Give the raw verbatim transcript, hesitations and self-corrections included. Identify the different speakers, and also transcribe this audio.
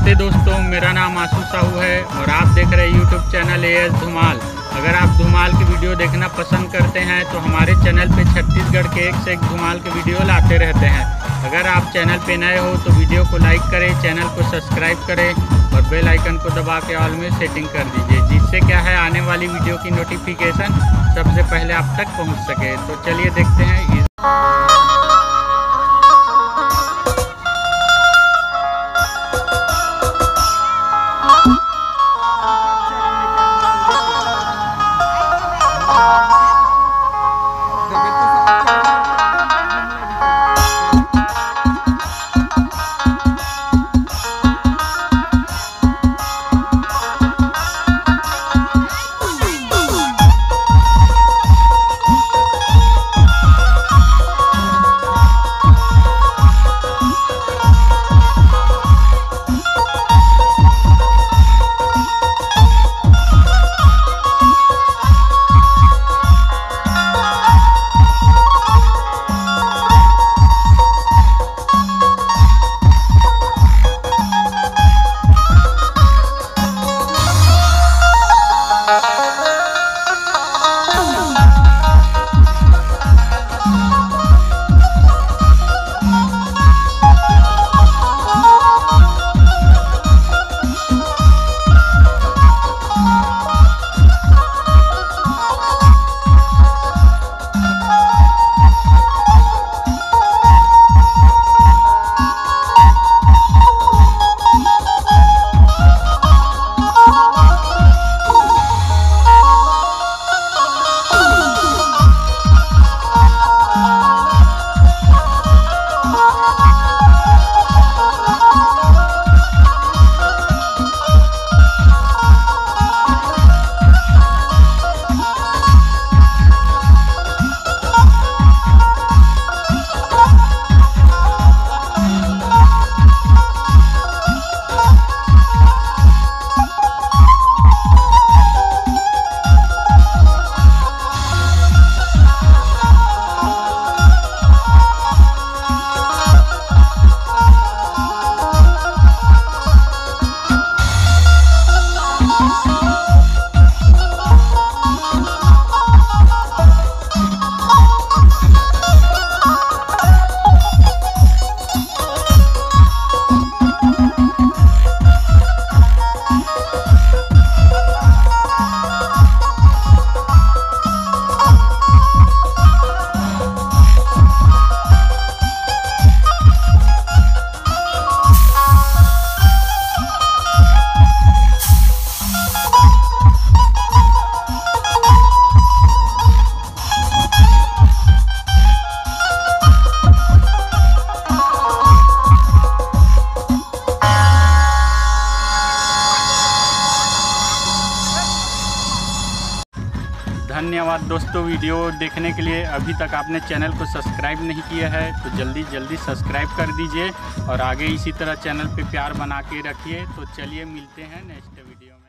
Speaker 1: नमस्ते दोस्तों, मेरा नाम आशु साहू है और आप देख रहे हैं YouTube channel A S Dhumal. अगर आप धुमाल की वीडियो देखना पसंद करते हैं तो हमारे चैनल पे छत्तीसगढ़ के एक से एक धुमाल के वीडियो लाते रहते हैं। अगर आप चैनल पे नए हो तो वीडियो को लाइक करें, चैनल को सब्सक्राइब करें और बेल आइकन को दबा के ऑल में सेटिंग कर दीजिए, जिससे क्या है आने वाली वीडियो की नोटिफिकेशन सबसे पहले आप तक पहुँच सके। तो चलिए देखते हैं इस धन्यवाद दोस्तों वीडियो देखने के लिए। अभी तक आपने चैनल को सब्सक्राइब नहीं किया है तो जल्दी जल्दी सब्सक्राइब कर दीजिए और आगे इसी तरह चैनल पे प्यार बना के रखिए। तो चलिए मिलते हैं नेक्स्ट वीडियो में।